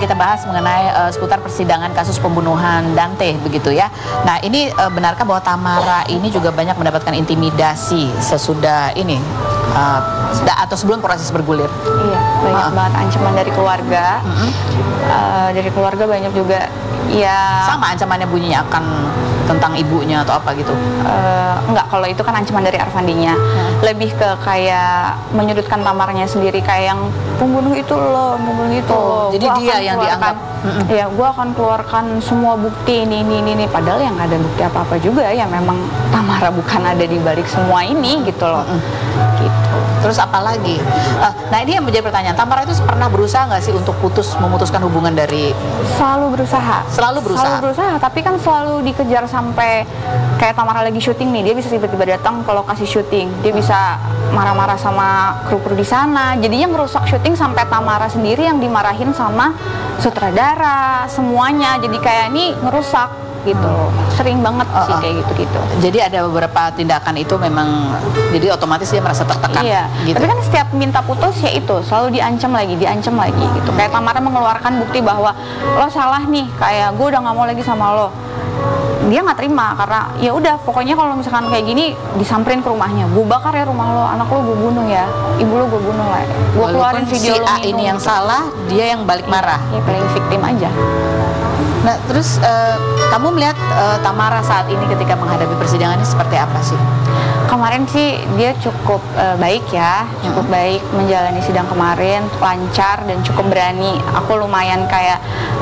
kita bahas mengenai seputar persidangan kasus pembunuhan Dante begitu ya. Nah ini benarkah bahwa Tamara ini juga banyak mendapatkan intimidasi sesudah ini atau sebelum proses bergulir? Iya, banyak banget ancaman dari keluarga. Dari keluarga banyak juga ya. Sama ancamannya bunyinya akan tentang ibunya atau apa gitu? Enggak, kalau itu kan ancaman dari Arfandinya. Lebih ke kayak menyudutkan Tamaranya sendiri, kayak yang pembunuh itu loh, pembunuh itu loh. Jadi dia yang dianggap. Ya, gue akan keluarkan semua bukti ini. Padahal yang ada bukti apa-apa juga ya, memang Tamara bukan ada di balik semua ini gitu loh. Gitu. Terus apa lagi? Nah ini yang menjadi pertanyaan, Tamara itu pernah berusaha nggak sih untuk memutuskan hubungan dari? Selalu berusaha. Selalu berusaha, tapi kan selalu dikejar sampai kayak Tamara lagi syuting nih, dia bisa tiba-tiba datang ke lokasi syuting, dia bisa marah-marah sama kru-kru di sana, jadinya ngerusak syuting sampai Tamara sendiri yang dimarahin sama sutradara semuanya, jadi kayak ini ngerusak gitu loh. Sering banget sih kayak gitu-gitu. Jadi ada beberapa tindakan itu memang jadi otomatis dia merasa tertekan. Iya. Gitu. Tapi kan setiap minta putus ya itu selalu diancam lagi gitu. Kayak Tamara mengeluarkan bukti bahwa lo salah nih, kayak gue udah nggak mau lagi sama lo. Dia nggak terima karena ya udah pokoknya kalau misalkan kayak gini disamperin ke rumahnya, gue bakar ya rumah lo, anak lo gue bunuh ya, ibu lo gue bunuh lah, gue keluarin video si lo A ini yang salah, dia yang balik marah. Ya paling victim aja. Nah terus kamu melihat Tamara saat ini ketika menghadapi persidangan ini seperti apa sih? Kemarin sih dia cukup baik ya, cukup baik menjalani sidang kemarin, lancar dan cukup berani. Aku lumayan kayak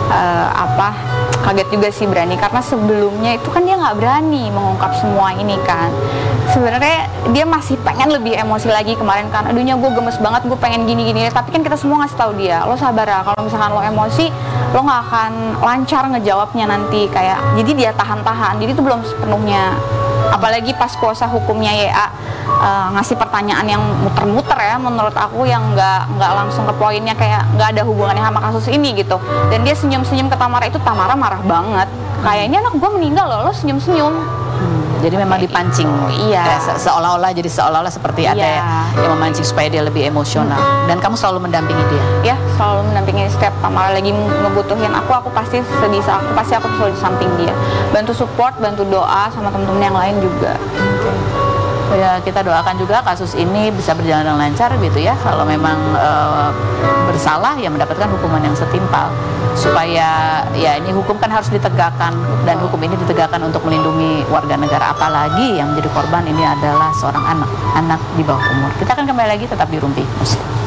kaget juga sih berani, karena sebelumnya itu kan dia nggak berani mengungkap semua ini kan. Sebenarnya dia masih pengen lebih emosi lagi kemarin kan, aduhnya gue gemes banget, gue pengen gini-gini, tapi kan kita semua ngasih tahu dia, lo sabar ya, kalau misalkan lo emosi lo nggak akan lancar ngejawabnya nanti, kayak jadi dia tahan-tahan, jadi itu belum sepenuhnya. Apalagi pas kuasa hukumnya YA ngasih pertanyaan yang muter-muter ya, menurut aku yang nggak langsung ke poinnya, kayak nggak ada hubungannya sama kasus ini gitu. Dan dia senyum-senyum ke Tamara, itu Tamara marah banget, kayak ini anak gue meninggal loh, lo senyum-senyum. Jadi memang dipancing. Iya. Seolah-olah seperti ada yang memancing supaya dia lebih emosional. Dan kamu selalu mendampingi dia? Ya, selalu mendampingi. Setiap Tamara lagi ngebutuhin aku pasti sebisa aku selalu di samping dia. Bantu support, bantu doa sama temen-temen yang lain juga. Ya, kita doakan juga kasus ini bisa berjalan dengan lancar gitu ya. Kalau memang bersalah ya mendapatkan hukuman yang setimpal, supaya ya ini hukum kan harus ditegakkan, dan hukum ini ditegakkan untuk melindungi warga negara, apalagi yang menjadi korban ini adalah seorang anak di bawah umur. Kita akan kembali lagi tetap di Rumpi Musik.